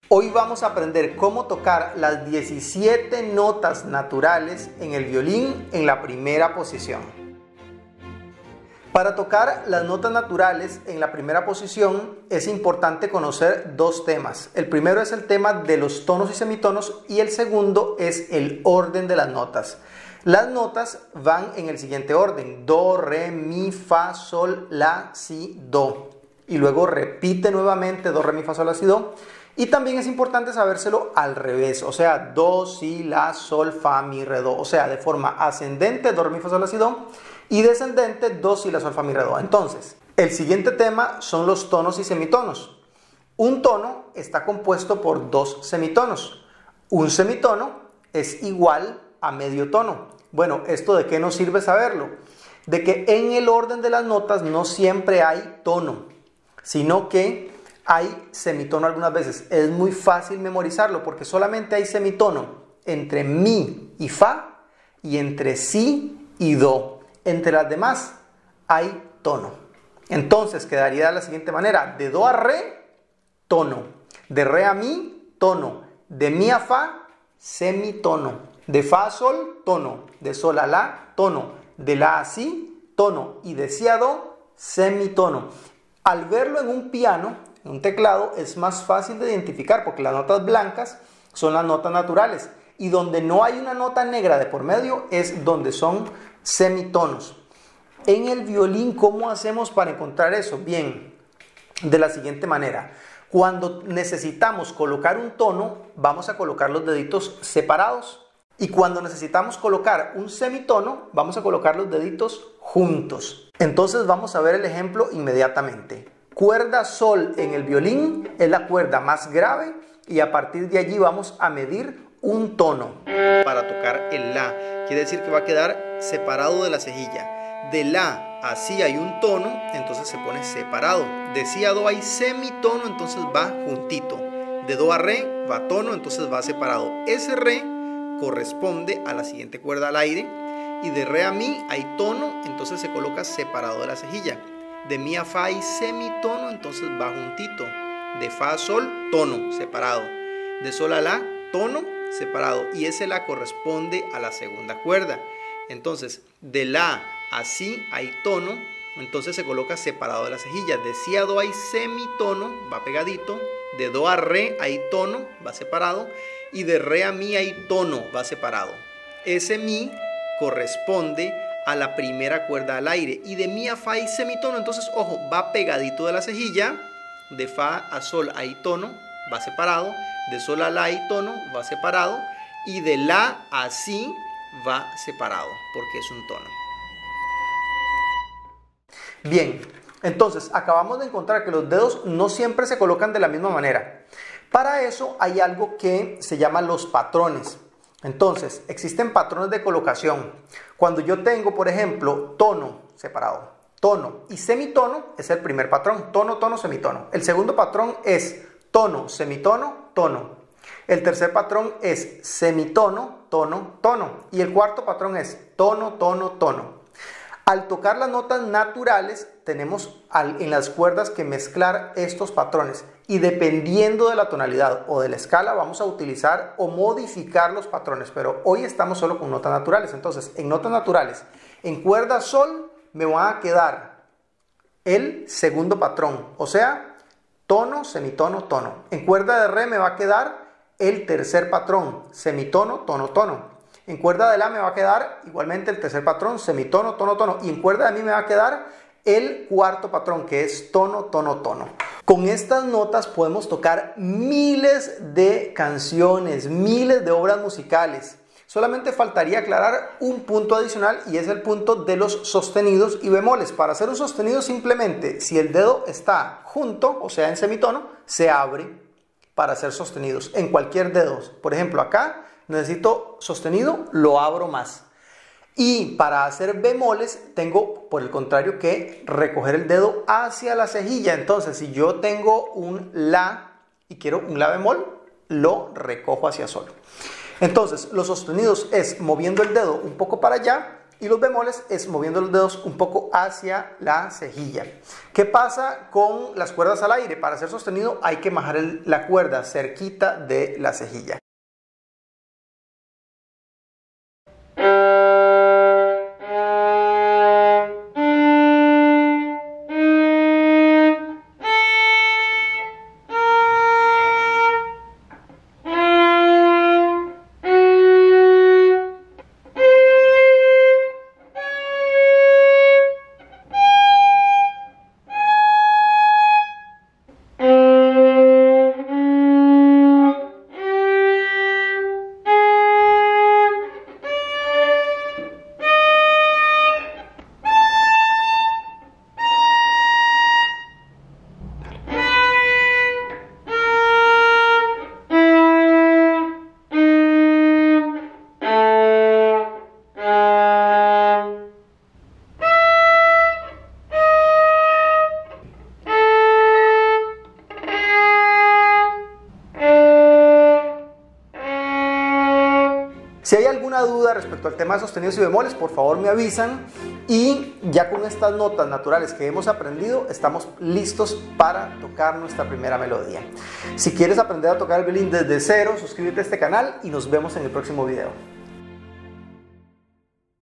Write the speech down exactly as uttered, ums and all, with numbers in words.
Hoy vamos a aprender cómo tocar las diecisiete notas naturales en el violín en la primera posición. Para tocar las notas naturales en la primera posición es importante conocer dos temas. El primero es el tema de los tonos y semitonos y el segundo es el orden de las notas. Las notas van en el siguiente orden: do, re, mi, fa, sol, la, si, do. Y luego repite nuevamente do, re, mi, fa, sol, la, si, do. Y también es importante sabérselo al revés, o sea, do, si, la, sol, fa, mi, re, do. O sea, de forma ascendente, do, re, mi, fa, sol, la, si, do. Y descendente, do, si, la, sol, fa, mi, re, do. Entonces, el siguiente tema son los tonos y semitonos. Un tono está compuesto por dos semitonos. Un semitono es igual a medio tono. Bueno, ¿esto de qué nos sirve saberlo? De que en el orden de las notas no siempre hay tono, sino que hay semitono algunas veces. Es muy fácil memorizarlo porque solamente hay semitono entre mi y fa y entre si y do. Entre las demás hay tono. Entonces quedaría de la siguiente manera: de do a re, tono; de re a mi, tono; de mi a fa, semitono; de fa a sol, tono; de sol a la, tono; de la a si, tono; y de si a do, semitono. Al verlo en un piano, en un teclado, es más fácil de identificar porque las notas blancas son las notas naturales y donde no hay una nota negra de por medio es donde son semitonos. En el violín, ¿cómo hacemos para encontrar eso? Bien, de la siguiente manera: cuando necesitamos colocar un tono, vamos a colocar los deditos separados, y cuando necesitamos colocar un semitono, vamos a colocar los deditos juntos. Entonces vamos a ver el ejemplo inmediatamente. Cuerda sol en el violín es la cuerda más grave y a partir de allí vamos a medir un tono. Para tocar el la, quiere decir que va a quedar separado de la cejilla. De la a si hay un tono, entonces se pone separado. De si a do hay semitono, entonces va juntito. De do a re va tono, entonces va separado. Ese re corresponde a la siguiente cuerda al aire. Y de re a mi hay tono, entonces se coloca separado de la cejilla. De mi a fa hay semitono, entonces va juntito. De fa a sol, tono, separado. De sol a la, tono, separado. Y ese la corresponde a la segunda cuerda. Entonces, de la a si hay tono, entonces se coloca separado de la cejilla. De si a do hay semitono, va pegadito. De do a re hay tono, va separado. Y de re a mi hay tono, va separado. Ese mi corresponde a la primera cuerda al aire. Y de mi a fa hay semitono, entonces ojo, va pegadito de la cejilla. De fa a sol hay tono, va separado. De sol a la hay tono, va separado. Y de la a si va separado porque es un tono. Bien, entonces acabamos de encontrar que los dedos no siempre se colocan de la misma manera. Para eso hay algo que se llama los patrones. Entonces, existen patrones de colocación. Cuando yo tengo, por ejemplo, tono separado, tono y semitono, es el primer patrón: tono, tono, semitono. El segundo patrón es tono, semitono, tono. El tercer patrón es semitono, tono, tono. Y el cuarto patrón es tono, tono, tono. Al tocar las notas naturales, tenemos al, en las cuerdas que mezclar estos patrones. Y dependiendo de la tonalidad o de la escala, vamos a utilizar o modificar los patrones. Pero hoy estamos solo con notas naturales. Entonces, en notas naturales, en cuerda sol, me va a quedar el segundo patrón. O sea, tono, semitono, tono. En cuerda de re me va a quedar el tercer patrón: semitono, tono, tono. En cuerda de la me va a quedar igualmente el tercer patrón: semitono, tono, tono. Y en cuerda de mi me va a quedar el cuarto patrón, que es tono, tono, tono. Con estas notas podemos tocar miles de canciones, miles de obras musicales. Solamente faltaría aclarar un punto adicional, y es el punto de los sostenidos y bemoles. Para hacer un sostenido, simplemente si el dedo está junto, o sea en semitono, se abre para hacer sostenidos en cualquier dedo. Por ejemplo, acá necesito sostenido, lo abro más. Y para hacer bemoles tengo, por el contrario, que recoger el dedo hacia la cejilla. Entonces, si yo tengo un la y quiero un la bemol, lo recojo hacia sol. Entonces, los sostenidos es moviendo el dedo un poco para allá Y los bemoles es moviendo los dedos un poco hacia la cejilla. ¿Qué pasa con las cuerdas al aire? Para ser sostenido hay que majar el, la cuerda cerquita de la cejilla. Si hay alguna duda respecto al tema de sostenidos y bemoles, por favor me avisan, y ya con estas notas naturales que hemos aprendido, estamos listos para tocar nuestra primera melodía. Si quieres aprender a tocar el violín desde cero, suscríbete a este canal y nos vemos en el próximo video.